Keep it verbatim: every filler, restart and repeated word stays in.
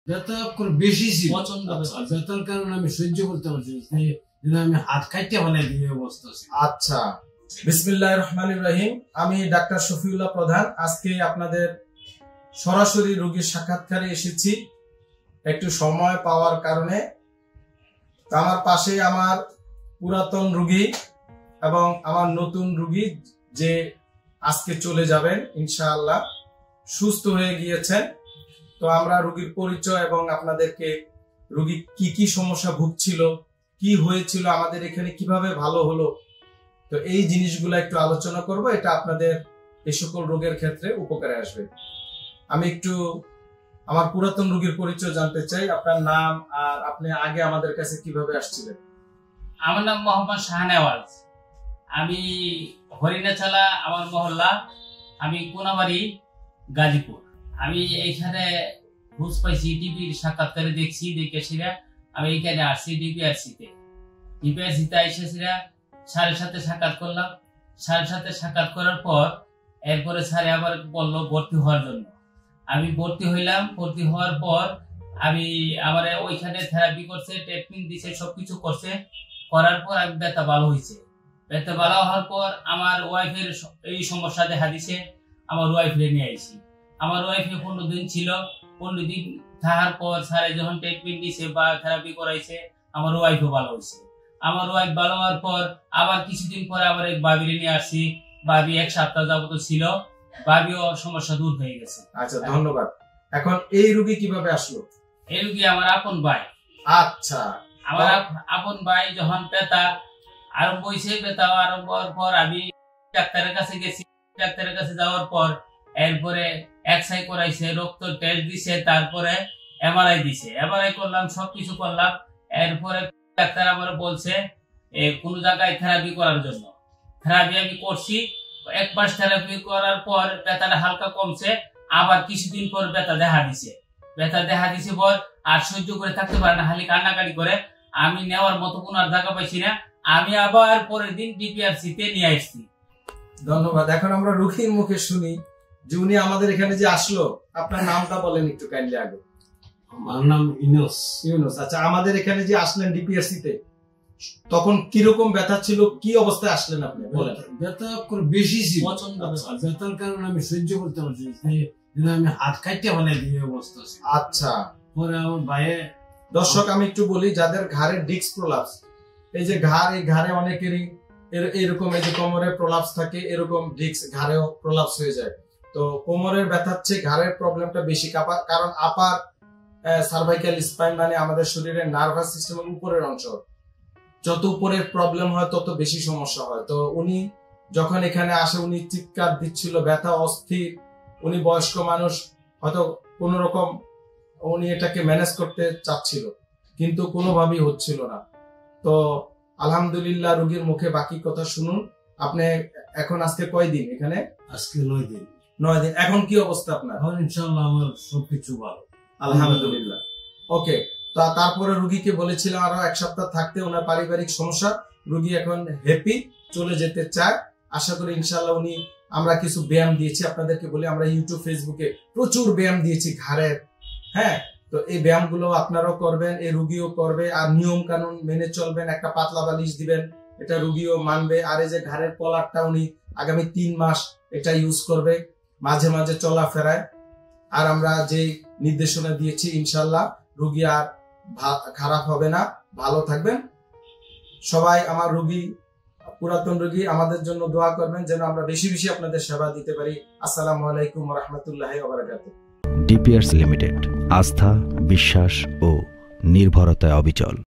ব্যথা করে বেশি ছিল, প্রচন্ড ব্যথার কারণে আমি সহ্য করতে পারছি, আমি হাত কাটতে ফেলাই দিয়ে অবস্থা ছিল। আচ্ছা, বিসমিল্লাহির রহমানির রহিম। আমি ডাক্তার শফিউল্লাহ প্রধান। আজকে আপনাদের সরাসরি রোগীর সাক্ষাৎকারে এসেছি একটু সময় পাওয়ার কারণে। আমার পাশে আমার পুরাতন রোগী এবং আমার নতুন রোগী যে আজকে চলে যাবেন ইনশাআল্লাহ, সুস্থ হয়ে গিয়েছেন। তো আমরা রোগীর পরিচয় এবং আপনাদেরকে রোগী কি কি সমস্যা ভুগছিল, কি হয়েছিল, আমাদের এখানে কিভাবে ভালো হলো, তো এই জিনিসগুলো একটু আলোচনা করব। এটা আপনাদের এই সকল রোগের ক্ষেত্রে উপকারে আসবে। আমি একটু আমার পুরাতন রোগীর পরিচয় জানতে চাই। আপনার নাম আর আপনি আগে আমাদের কাছে কিভাবে আসছিলেন? আমার নাম মোহাম্মদ শাহনেওয়াজ। আমি হরিণাচালা আমার মহল্লা, আমি কোনাবাড়ি গাজীপুর। আমি এইখানে ঘুষ পাইছি, টিভির সাক্ষাৎকারে দেখছি, দেখেছিলাম আমি এইখানে আসছি ডিপিআরসিতে। ডিপিআরসিতে এসেছিলাম, স্যারের সাথে সাক্ষাৎ করলাম। স্যারের সাথে সাক্ষাৎ করার পর এরপরে স্যারে আবার বললো ভর্তি হওয়ার জন্য। আমি ভর্তি হইলাম। ভর্তি হওয়ার পর আমি আমার ওইখানে থেরাপি করছে, ট্রিটমেন্ট দিছে, সবকিছু করছে। করার পর আমি ব্যথা ভালো হয়েছে। ব্যথা ভালো হওয়ার পর আমার ওয়াইফের এই সমস্যা দেখা দিছে। আমার ওয়াইফে নিয়ে আইছি। আমার ওয়াইফে পনেরো দিন ছিল। পনেরো দিন থাকার পর স্যারে যখন ট্রিটমেন্ট দিছে বা থেরাপি করাইছে, আমার ওয়াইফও ভালো হয়েছে। আমার ওয়াইফ ভালো হওয়ার পর আবার কিছুদিন পরে আবার এক বাবিরে নিয়ে আসছি। বাবি এক সপ্তাহ যাবত ছিল, বাবিও সমস্যা দূর হয়ে গেছে। আচ্ছা, ধন্যবাদ। এখন এই রোগী কিভাবে আসলো? এই রোগী আমার আপন ভাই। আচ্ছা, আমার আপন ভাই যখন ব্যথা আরম্ভ হয়েছে, ব্যথা আরম্ভ হওয়ার পর আমি ডাক্তারের কাছে গেছি। ডাক্তারের কাছে যাওয়ার পর এরপরে এক্সআই করাইছে, রক্ত টেস্ট দিছে, তারপরে এমআরআই দিছে। এমআরআই করলাম, সবকিছু করলাম। এরপরে ডাক্তার আমার বলছে কোন জায়গায় থেরাপি করার জন্য। থেরাপি আমি করছি। এক মাস থেরাপি করার পর ব্যথাটা হালকা কমছে। আবার কিছুদিন পর ব্যথা দেখা দিছে। ব্যথা দেখা দিছে পর আর সহ্য করে থাকতে পারে না, খালি কান্নাকাটি করে। আমি নেওয়ার মতো কোন আর জায়গা পাইছি না। আমি আবার পরের দিন ডিপিআরসিতে নিয়ে আসছি। ধন্যবাদ। এখন আমরা রোগীর মুখে শুনি যে উনি আমাদের এখানে যে আসলো, আপনার নামটা বলেন একটু কাইন্ডলি আগে। আমার নাম ইউনুস। ইউনুস, আচ্ছা। আমাদের এখানে যে আসলেন ডিপিআরসিতে, তখন কিরকম ব্যথা ছিল, কি অবস্থায় আসলেন আপনি বলেন? ব্যথা করে বেশি ছিল, প্রচন্ড ব্যথার কারণে আমি সহ্য করতে পারছি, আমি হাত কাটতে ফেলাই দিয়ে অবস্থা ছিল। আচ্ছা, পরে আমার ভাইয়ে, দর্শক আমি একটু বলি, যাদের ঘাড়ে ডিস্ক প্রলাপস, এই যে ঘাড়, এই ঘাড়ে অনেকেরই এরকম এই যে কোমরে প্রলাপস থাকে, এরকম ডিস্ক ঘাড়েও প্রলাপস হয়ে যায়। তো কোমরের ব্যথার চেয়ে ঘাড়ের প্রবলেমটা বেশি, কারণ আপার সার্ভাইকাল স্পাইন মানে আমাদের শরীরের নার্ভাস সিস্টেমের উপরের অংশ, যত উপরের প্রবলেম হয় তত বেশি সমস্যা হয়। তো উনি যখন এখানে আসে, উনি চিৎকার দিচ্ছিল, ব্যথা অস্থির। উনি বয়স্ক মানুষ, হয়তো কোন রকম উনি এটাকে ম্যানেজ করতে চাচ্ছিল, কিন্তু কোনোভাবেই হচ্ছিল না। তো আলহামদুলিল্লাহ, রোগীর মুখে বাকি কথা শুনুন। আপনি এখন আজকে কয়দিন এখানে? আজকে নয় দিন। নয় দিন। এখন কি অবস্থা আপনার? এখন ইনশাআল্লাহ আমার সবকিছু ভালো, আলহামদুলিল্লাহ। ওকে, তা তারপরে রোগীকে বলেছিলাম আরো এক সপ্তাহ থাকতে, ওনার পারিবারিক সমস্যা। রোগী এখন হ্যাপি, চলে যেতে চায়। আশা করি ইনশাআল্লাহ উনি, আমরা কিছু ব্যায়াম দিয়েছি আপনাদেরকে বলে, আমরা ইউটিউব ফেসবুকে প্রচুর ব্যায়াম দিয়েছি ঘাড়ের। হ্যাঁ, তো এই ব্যায়ামগুলো আপনারাও করবেন, এই রোগীও করবে। আর নিয়ম কানুন মেনে চলবেন। একটা পাতলা বালিশ দিবেন, এটা রোগীও মানবে। আর এই যে ঘাড়ের কলারটা উনি আগামী তিন মাস এটা ইউজ করবে, মাঝে মাঝে চলাফেরায়। আর আমরা যে নির্দেশনা দিয়েছি ইনশাআল্লাহ রোগী আর খারাপ হবে না, ভালো থাকবেন সবাই। আমার রোগী, পুরাতন রোগী, আমাদের জন্য দোয়া করবেন যেন আমরা বেশি বেশি আপনাদের সেবা দিতে পারি। আসসালামু আলাইকুম ওয়া রাহমাতুল্লাহি ওয়া বারাকাতুহু। ডিপিআরস লিমিটেড, আস্থা, বিশ্বাস ও নির্ভরতায় অবিচল।